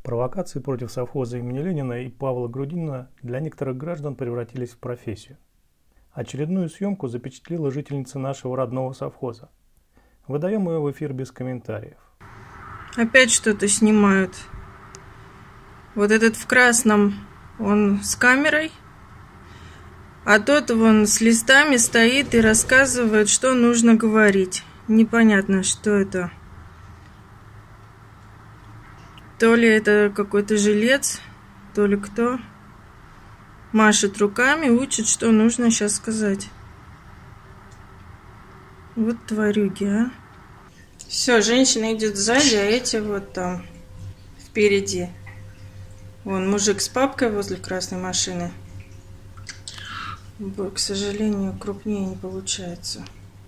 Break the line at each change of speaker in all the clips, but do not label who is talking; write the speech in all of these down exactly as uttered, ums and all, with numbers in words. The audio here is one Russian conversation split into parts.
Провокации против совхоза имени Ленина и Павла Грудинина для некоторых граждан превратились в профессию. Очередную съемку запечатлела жительница нашего родного совхоза. Выдаем ее в эфир без комментариев.
Опять что-то снимают. Вот этот в красном, он с камерой, а тот вон с листами стоит и рассказывает, что нужно говорить. Непонятно, что это. То ли это какой-то жилец, то ли кто. Машет руками, учит, что нужно сейчас сказать. Вот тварюги, а. Все, женщина идет сзади, а эти вот там впереди. Вон мужик с папкой возле красной машины. К сожалению, крупнее не получается.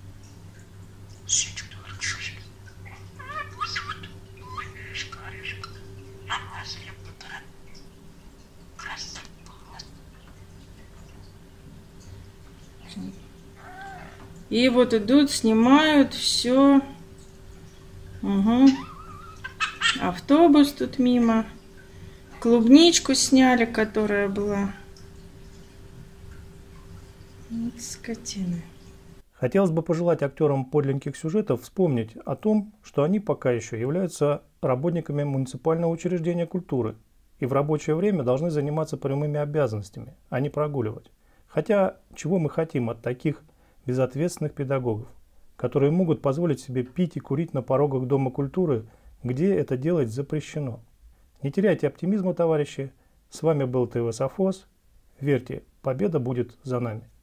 И вот идут, снимают все. Угу. Автобус тут мимо. Клубничку сняли, которая была. Вот скотины.
Хотелось бы пожелать актерам подлинных сюжетов вспомнить о том, что они пока еще являются работниками муниципального учреждения культуры и в рабочее время должны заниматься прямыми обязанностями, а не прогуливать. Хотя, чего мы хотим от таких безответственных педагогов, которые могут позволить себе пить и курить на порогах Дома культуры, где это делать запрещено. Не теряйте оптимизма, товарищи. С вами был ТВ Совхоз. Верьте, победа будет за нами.